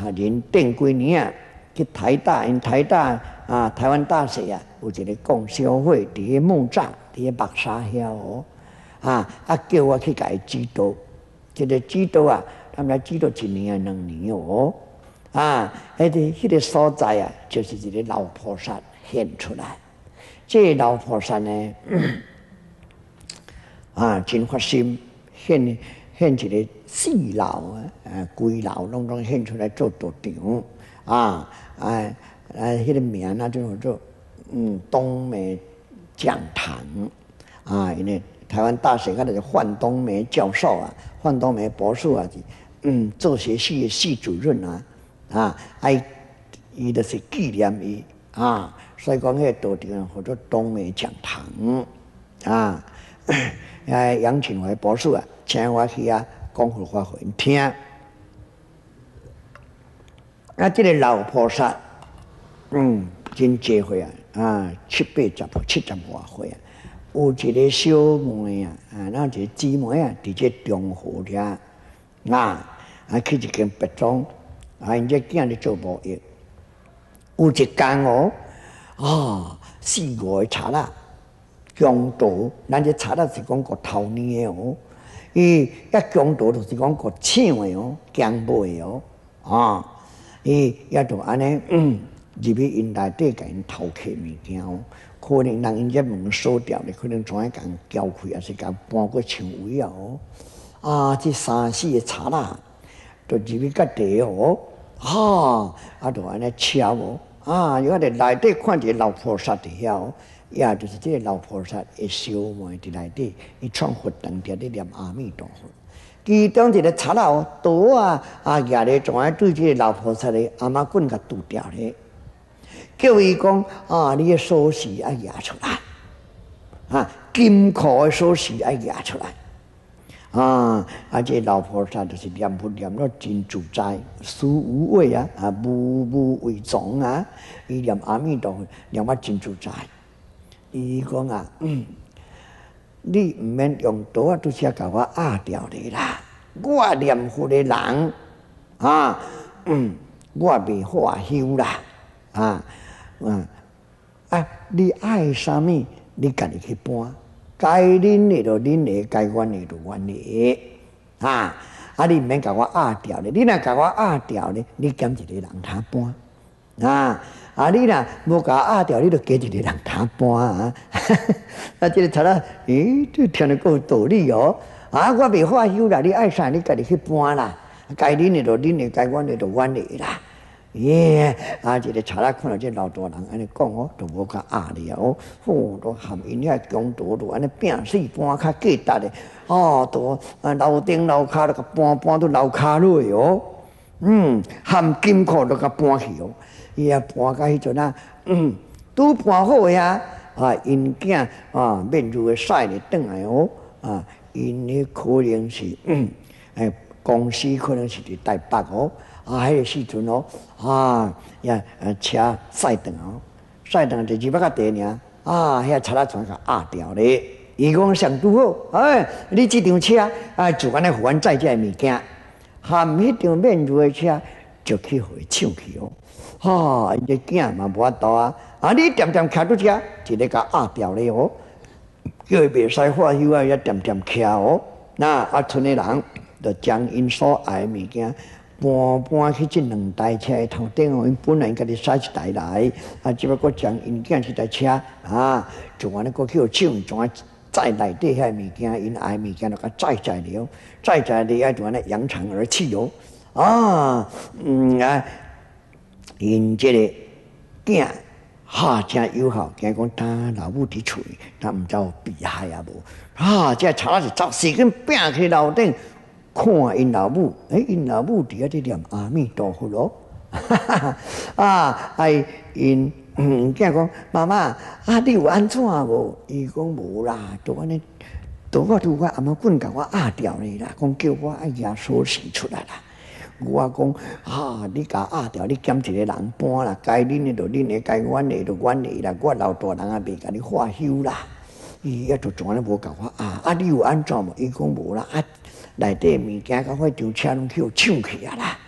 人顶几年啊，去台大，因台大台湾大学啊，有一个共修会，伫个木栅，伫个木沙遐哦，叫我去甲伊指导，这个指导啊，他们来指导1年啊2年哦，迄个所在啊，就是一个老菩萨现出来。这个老菩萨呢，真发心现一个4老规老拢现出来做道场迄个名啊叫做东梅讲堂因为台湾大学那个范东梅教授范东梅博士做学系的系主任伊就是纪念伊所以讲迄个道场叫做东梅讲堂杨庆怀博士请我去讲佛法给因听。这个老菩萨，真济岁70多岁有一个小妹那一个姊妹伫这中和遐去一间别庄因这囝咧做无业，有一天4、5个贼仔强盗，咱这贼仔是讲个偷捏的伊强盗就是讲个抢的强买的伊就安尼入去因内底甲因偷摕物件可能人因这门锁掉咧，可能怎样甲因撬开，还是甲搬过墙围这3、4个贼仔就入去甲地就安尼敲有咧内底看一个老菩萨伫遐也就是这个老菩萨的小妹伫内底，伊创佛堂伫咧念阿弥陀佛。其中一个贼仔刀举咧，怎样对这个老菩萨的阿妈棍甲拄掉咧？叫伊讲你的锁匙要举出来金库的锁匙要举出来这老菩萨就是念佛念了真自在，事无畏无为藏伊念阿弥陀佛念啊真自在。伊讲你唔免用刀拄则甲我压掉你啦！我念佛的人我未化休啦你爱啥物，你家己去搬，该恁的就恁的，该阮的就阮的你唔免甲我压掉咧，你若甲我压掉咧，你减一个人他搬你若无甲压掉，你就加一个人他搬这个贼仔这听得够有道理我未化休啦，你爱啥你家己去搬啦，该恁的就恁的，该阮的就阮的啦。这个贼仔看到这老大人安尼讲就无甲压了都含因遐强盗都安尼拼死搬较价值的都楼顶楼骹都甲搬到楼骹落含金库都甲搬去伊搬到迄阵拄搬好呀因囝面如的屎咧转来因迄可能是公司可能是伫台北迄个时阵车驶转就200甲地尔遐贼仔全甲压掉咧。伊讲上拄好你这张车就安尼互阮载这物件，含迄张面如的车就去互伊抢去因这囝嘛无法度你点点徛拄遮，一个甲压掉咧叫伊袂使化休也点点徛剩的人就将因所爱的物件搬去这2台车的头顶因本来家己驶一台来只不过将因囝这台车就安尼过去抢，怎啊载内底遐物件，因爱物件就甲载了，就安尼扬长而去因这个囝真友好，惊讲他老母伫厝，他毋知有被害无这贼仔就走，时间拼去楼顶看因老母，因老母伫遐咧念阿弥陀佛因囝讲妈妈你有安怎无？伊讲无啦，就安尼，我阿妈棍甲我压掉咧啦，讲叫我爱拿锁匙出来啦。我讲你甲压掉，你减一个人搬啦，该恁的就恁的，该阮的就阮的啦。我老大人未甲你化休啦，伊就怎啊无甲我你有安怎无？伊讲无啦内底物件甲迄张车拢去抢去啦。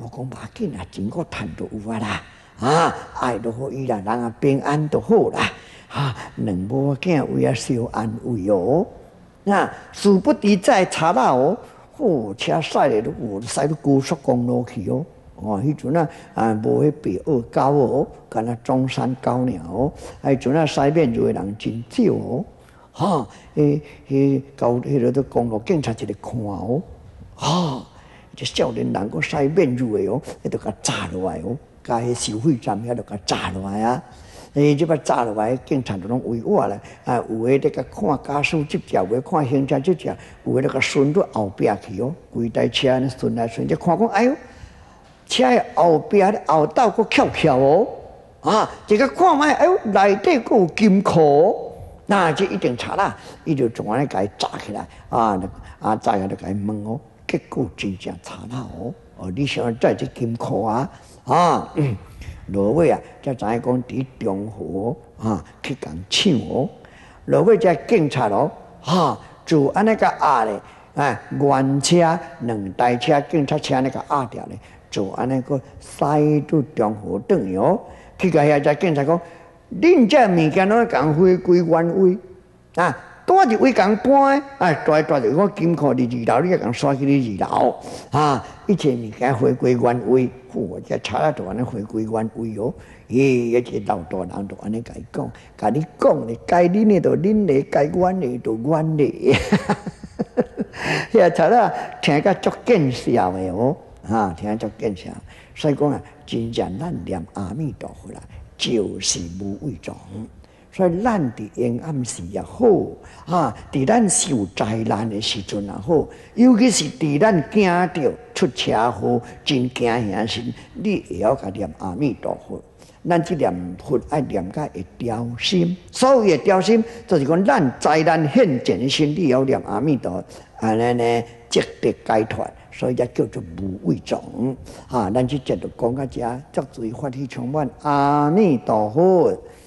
我讲把紧啊，钱我赚就有啊啦，啊，爱就好伊啦，人啊平安就好啦，啊，两母囝为啊受安慰哦，那殊不知在查啦哦，哦，车驶咧都有驶到高速公路去哦。哦，迄阵啊，无迄北二高哦，干那中山高尔哦，迄阵啊，西面就的人真少哦，哈，高迄个都公路警察一个看哦，哈，这少年人个西面入的哦，迄就甲炸落来哦，甲迄收费站遐就甲炸落来啊，即摆炸落来，警察就拢围我来，啊，有诶咧甲看驾驶执照，有诶看行车执照，有诶咧甲顺到后壁去哦，规台车呢顺来顺去，看讲哎哟。车的后边后道佫翘翘哦，啊，一个看卖，哎呦，内底佫有金库，那这一定查啦，伊就从安尼甲伊炸起来，炸起来就甲伊问哦，结果真正查啦哦，哦，你想在这金库啊，落尾啊，才知影讲伫中和去共抢哦，落尾这警察哦，就安尼甲压咧，原车两台车警察车安尼甲压掉咧。就安尼个驶到中和转去哦，去甲遐只警察讲，恁这物件拢共回归原位啊，带入位共搬带入我金库伫二楼，你共刷去你二楼一切物件回归原位，我这查啦就安尼回归原位哦。一个老大人就安尼甲伊讲，甲你讲咧，该恁的就恁的，该阮的就阮的。遐查啦，听甲足见效的哦。听足见效，所以讲啊，真正咱念阿弥陀佛啦，就是无畏状。所以咱伫阴暗时也好，伫咱受灾难的时阵也好，尤其是伫咱惊到出车祸、真惊吓时，你会晓甲念阿弥陀佛。咱即念佛爱念甲会调心，所谓的调心，就是讲咱灾难现前的时，你要念阿弥陀佛，安尼呢，积得解脱。所以才叫做无畏状咱即节就讲到这，足注意发起充满阿弥陀佛。